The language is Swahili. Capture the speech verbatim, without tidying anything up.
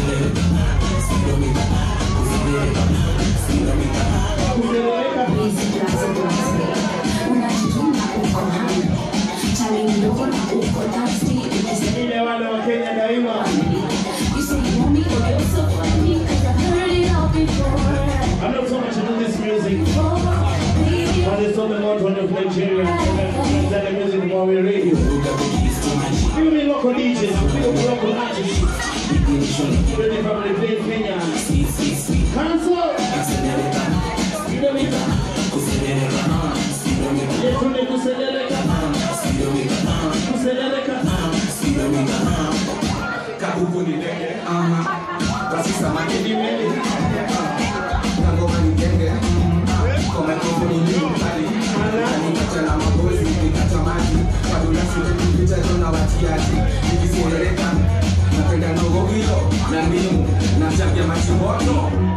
Ile wale wa Kenya daima. I'm not so much into this music, but there's something more to Nigeria and the music while we're radio. Give me local D Js, give me local artists. Ready from the play Kenya. Cancel! Kilomita. Yetunde kuseleleka. Kuseleleka. Kabubu ni denge, aha. Basi samaki ni mele. Ngoma ni denge, kama kopo ni nyumbani. Nikata na mabozi, nikata maji. Kaduna sile kupita tona watiaji. Nikiseleleka, napenda nogo hilo, na ndimu, na chapia machi moto.